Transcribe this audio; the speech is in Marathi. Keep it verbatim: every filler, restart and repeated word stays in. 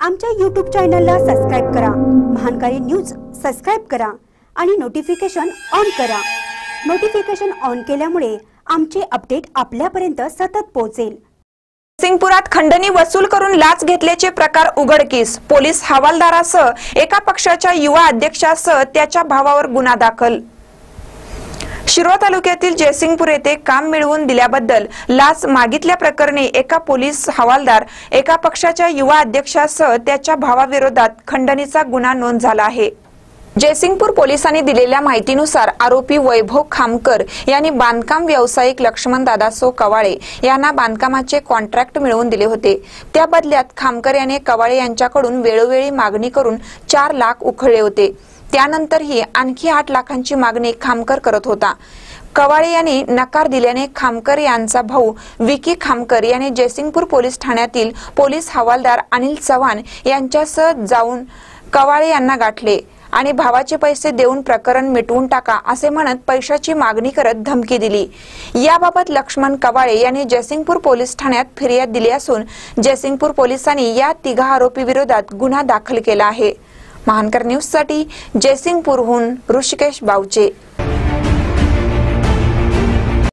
आमच्या यूट्यूब चॅनलला सबस्क्राइब करा, महानकारी न्यूज सबस्क्राइब करा आणि नोटिफिकेशन ऑन करा। नोटिफिकेशन ऑन केल्यामुळे आमचे अपडेट आपल्यापर्यंत सतत पोहोचेल। जयसिंगपुरात खंडणी वसूल करून लाच घेतल्याचे प्रकार उघडकीस। पोलीस हवालदारासह एका पक्षाच्या युवा अध्यक्षासह त्याच्या भावावर गुन्हा दाखल। शिरोळ तालुक्यातील जयसिंगपूर येथे काम मिळवून दिल्याबद्दल लाच मागितल्या प्रकरणी एका पोलीस हवालदार एका पक्षाच्या युवा अध्यक्षासह त्याच्या भावाविरोधात खंडणीचा गुन्हा नोंद झाला आहे। जयसिंगपूर पोलिसांनी दिलेल्या माहितीनुसार आरोपी वैभव खामकर यांनी बांधकाम व्यावसायिक लक्ष्मण दादासो कवाळे यांना बांधकामाचे कॉन्ट्रॅक्ट मिळवून दिले होते। त्या बदल्यात खामकर यांनी कवाळे यांच्याकडून वेळोवेळी मागणी करून चार लाख उखळले होते। त्यानंतरही आणखी आठ लाखांची मागणी खामकर करत होता। कवाळे यांनी नकार दिल्याने खामकर यांचा भाऊ विकी खामकर यांनी जयसिंगपूर पोलीस ठाण्यातील पोलीस हवालदार अनिल चव्हाण यांच्यासह जाऊन कवाळे यांना गाठले आणि भावाचे पैसे देऊन प्रकरण मिटवून टाका असे म्हणत पैशाची मागणी करत धमकी दिली। याबाबत लक्ष्मण कवाळे यांनी जयसिंगपूर पोलीस ठाण्यात फिर्याद दिली असून जयसिंगपूर पोलिसांनी या तिघा आरोपी विरोधात गुन्हा दाखल केला आहे। महानकर न्यूज साठी जयसिंगपूरहून ऋषिकेश बावचे।